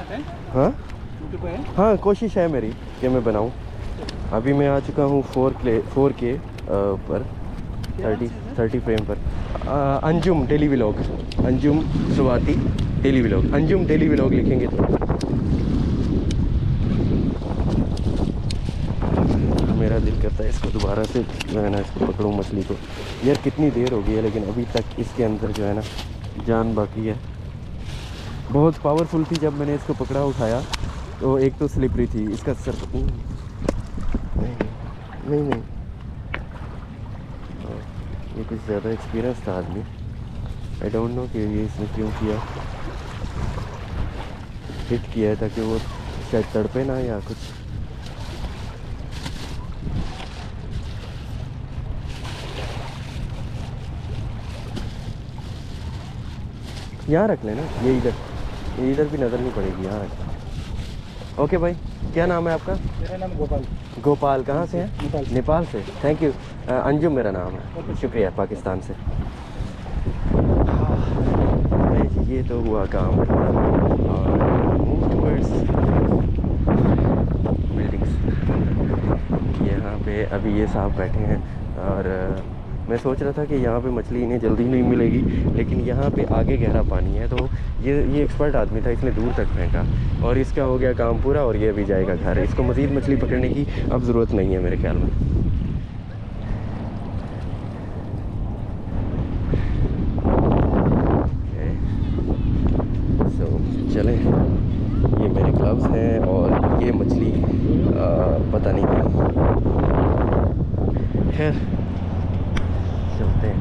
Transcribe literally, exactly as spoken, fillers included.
हाँ हाँ, कोशिश है मेरी कि मैं बनाऊँ। अभी मैं आ चुका हूँ फोर के फोर के पर थर्टी थर्टी फ्रेम पर। आ, Anjum daily vlog, Anjum Swati daily vlog, Anjum daily vlog लिखेंगे तो मेरा दिल करता है इसको दोबारा से जो है ना इसको पकड़ूँ मछली को। यार कितनी देर हो गई है लेकिन अभी तक इसके अंदर जो है ना जान बाकी है। बहुत पावरफुल थी जब मैंने इसको पकड़ा उठाया तो एक तो स्लिपरी थी इसका सर। नहीं नहीं नहीं, ये कुछ ज़्यादा एक्सपीरियंस था आदमी। आई डोंट नो कि ये इसने क्यों किया, हिट किया है ताकि वो शायद तड़पे ना या कुछ। यहाँ रख लेना, ये इधर, ये इधर भी नज़र नहीं पड़ेगी। यहाँ रख। ओके भाई, क्या नाम है आपका? मेरा नाम गोपाल। गोपाल, कहाँ से हैं? नेपाल। नेपाल से, थैंक यू। अंजुम मेरा नाम है, शुक्रिया, पाकिस्तान से। ये तो हुआ काम। और मूव टुवर्ड्स बिल्डिंग्स। यहाँ पे अभी ये साहब बैठे हैं और मैं सोच रहा था कि यहाँ पे मछली इन्हें जल्दी नहीं मिलेगी, लेकिन यहाँ पे आगे गहरा पानी है तो ये ये एक्सपर्ट आदमी था, इसने दूर तक फेंका और इसका हो गया काम पूरा और ये अभी जाएगा घर। इसको मज़ीद मछली पकड़ने की अब ज़रूरत नहीं है मेरे ख्याल में। सो चलें, ये मेरे ग्लव्स हैं और ये मछली आ, पता नहीं क्या। खैर चलते हैं।